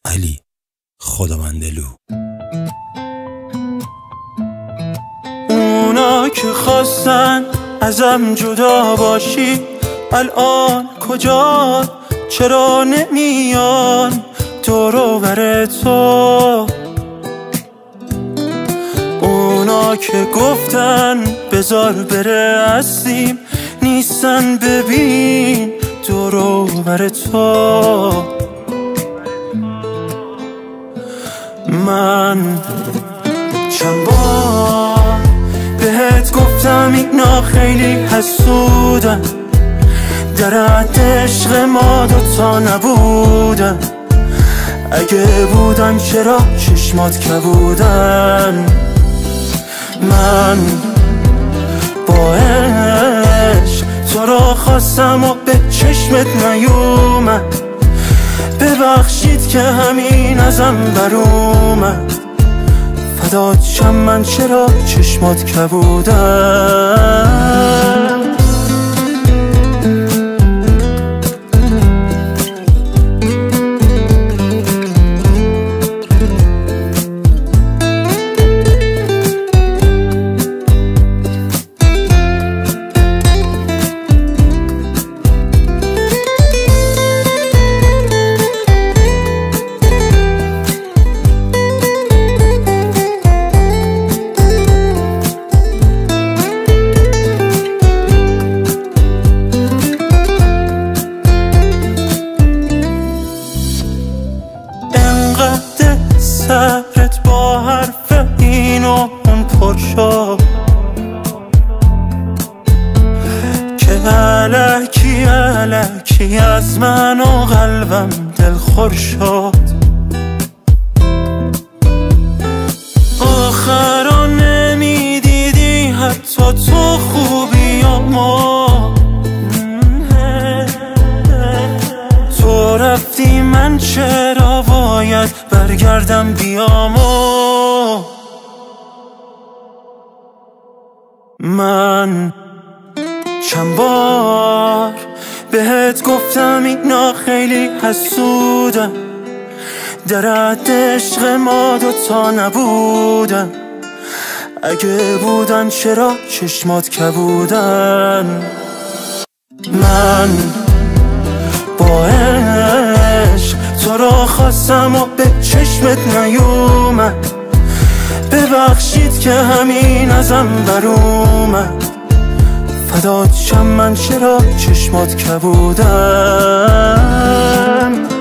علی خداوندلو. اونا که خواستن ازم جدا باشی الان کجا؟ چرا نمیان دور و بر تو؟ اونا که گفتن بذار بره هستیم نیستن، ببین دور و بر تو. من چند بار بهت گفتم اینا خیلی حسودن، در حد عشق ما دوتا نبودن. اگه بودن چرا چشمات کبودن؟ من با عشق تو را خواستم و به چشمت نیومد، ببخشید که همین ازم بر اومد. فدات شم من چرا چشمات کبودن؟ صبرت با حرف این و اون پر شد که الکی الکی از من و قلبم دلخور شد. آخرا نمیدیدی حتی تو خوبیامو، تو رفتی من چرا باید برگردم بیامو؟ من چند بار بهت گفتم اینا خیلی حسودن، در حد عشق ما دوتا نبودن. اگه بودن چرا چشمات کبودن؟ من با عشق تو را خواستم و به چشمت نیومد، ببخشید که همین ازم بر اومد. فدات شم من چرا چشمات کبودن؟